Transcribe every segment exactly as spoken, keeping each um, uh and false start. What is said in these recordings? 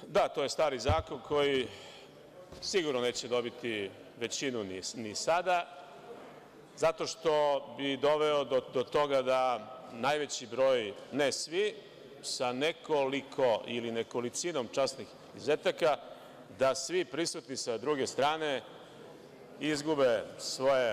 Da, to je stari zakon koji sigurno neće dobiti većinu ni sada, zato što bi doveo do toga da najveći broj, ne svi, sa nekoliko ili nekolicinom časnih izuzetaka, da svi prisutni sa druge strane izgube svoje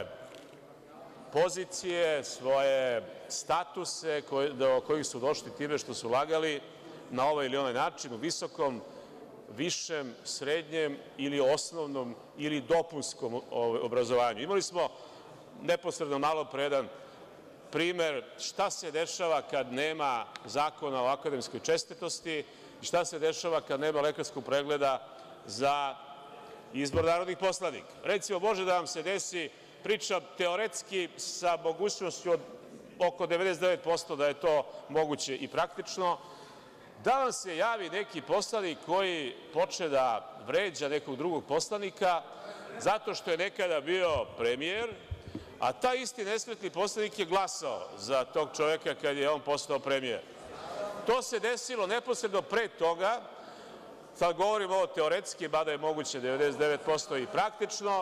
pozicije, svoje statuse do kojih su došli time što su lagali na ovaj ili onaj način u visokom, višem, srednjem ili osnovnom ili dopunskom obrazovanju. Imali smo neposredno malopre jedan primer šta se dešava kad nema zakona o akademskoj čestitosti i šta se dešava kad nema lekarskog pregleda za izbor narodnih poslanika. Recimo, može da vam se desi, pričam teoretski sa mogućnošću od oko devedeset devet posto da je to moguće i praktično, da vam se javi neki poslanik koji počne da vređa nekog drugog poslanika zato što je nekada bio premijer, a taj isti nesretni poslanik je glasao za tog čoveka kad je on postao premijer. To se desilo neposredno pre toga, sad govorim ovo teoretski, mada je moguće devedeset devet posto i praktično,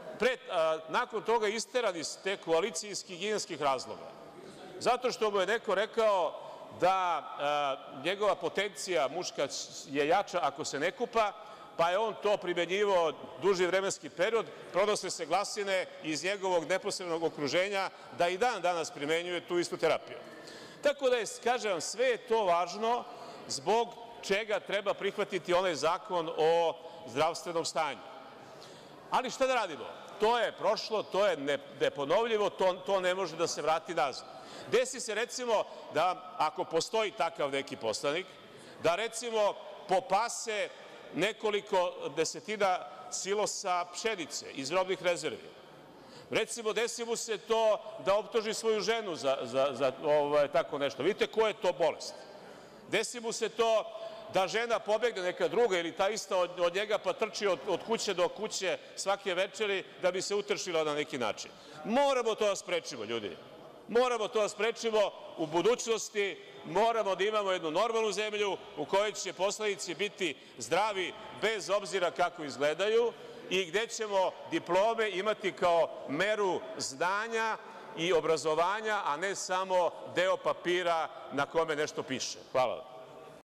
nakon toga isteran iz te koalicije iz higijenskih razloga. Zato što mu je neko rekao da njegova potencija muška je jača ako se ne kupa, pa je on to primenjivao duži vremenski period, pronose se glasine iz njegovog neposrednog okruženja da i dan danas primenjuje tu istu terapiju. Tako da je, kažem vam, sve je to važno zbog čega treba prihvatiti onaj zakon o zdravstvenom stanju. Ali šta da radimo? To je prošlo, to je neponovljivo, to ne može da se vrati nazad. Desi se, recimo, da ako postoji takav neki poslanik, da, recimo, popase nekoliko desetina silosa pšenice iz robnih rezervi. Recimo, desi mu se to da optuži svoju ženu za tako nešto. Vidite koja je to bolest. Desi mu se to da žena pobegne, neka druga ili ta ista od njega, pa trči od kuće do kuće svake večeri da bi se utršila na neki način. Moramo to da sprečimo, ljudi. Moramo to da sprečimo u budućnosti, moramo da imamo jednu normalnu zemlju u kojoj će poslanici biti zdravi bez obzira kako izgledaju i gde ćemo diplome imati kao meru znanja i obrazovanja, a ne samo deo papira na kome nešto piše. Hvala.